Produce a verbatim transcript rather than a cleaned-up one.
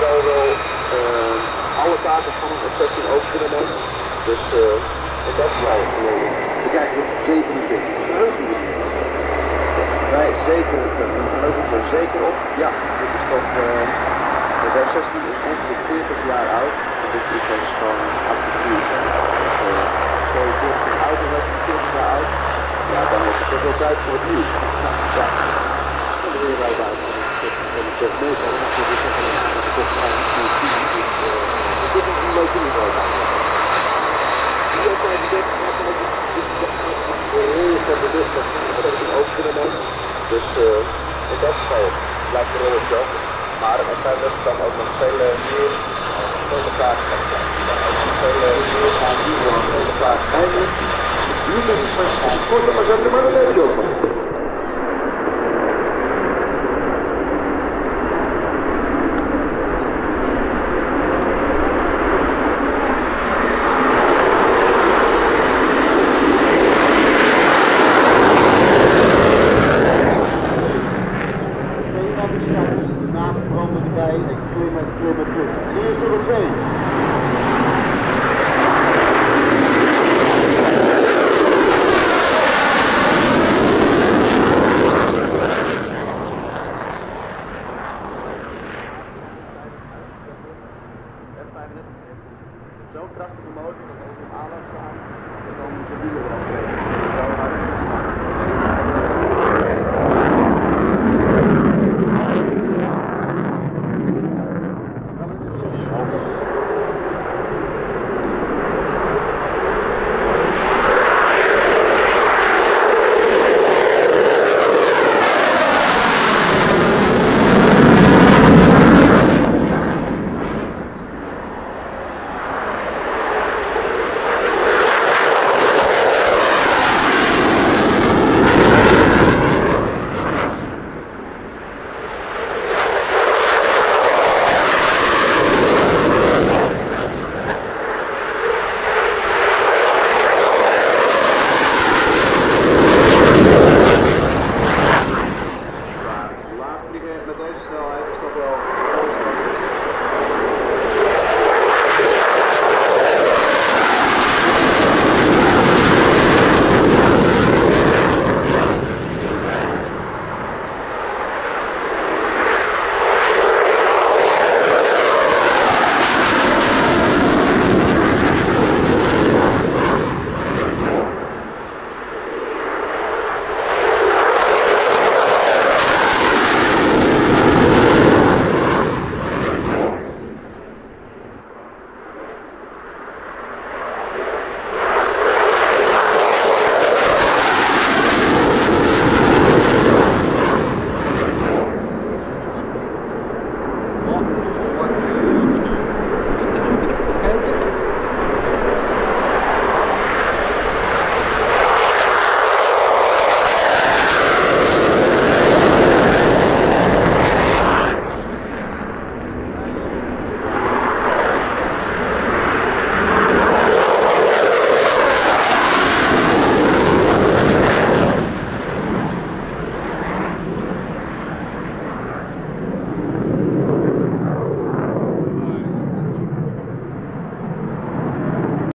zal wel uh, alle kaarten van een F zestien ook kunnen nemen. Dus uh, in dat geval we krijgen zevenentwintig. Dus verheugen we wij zeker, we verheugen ons er zeker op. Ja, dit is toch, uh, de F zestien is ongeveer veertig jaar oud. Dus dit is gewoon hartstikke duur. Dus uh, zo veertig jaar oud en dat is veertig jaar oud. Ja, dan is het toch wel tijd voor het nieuws. Ja, dan de wereldwijd uit. En het is meestal dat je dit zeggen dat het toch gewoon niet zien. Dus uh, dit is een leuke niveau. Hier zijn de dit is de rol van de lucht dat we ook kunnen nemen. Dus uh, in dat geval blijft de rol hetzelfde. Maar er zijn er dan ook nog vele meer vele kaarten. Dan ook nog vele meer aan die vele kaarten. Eigenlijk, nu is het maar gaan. Kort maar zetten, maar dat heb je ook nog. Zo'n krachtige motor dat als we aanlaat staan, dan zijn wielen erop breken. Zo hard is het smart. Met deze snelheid is dat wel